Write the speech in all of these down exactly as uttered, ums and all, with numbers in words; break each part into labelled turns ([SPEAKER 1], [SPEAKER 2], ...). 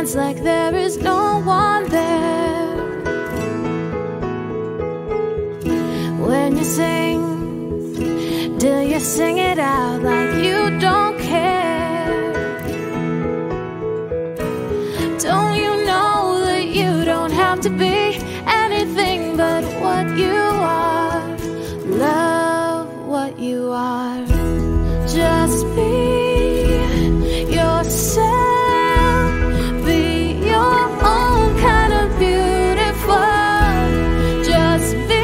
[SPEAKER 1] dance like there is no one there. When you sing, do you sing it out like you don't care? Don't you know that you don't have to be anything but what you are? Love what you are. Just be yourself. Be your own kind of beautiful. Just be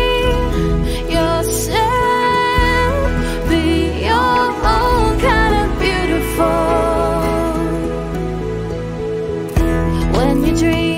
[SPEAKER 1] yourself. Be your own kind of beautiful. When you dream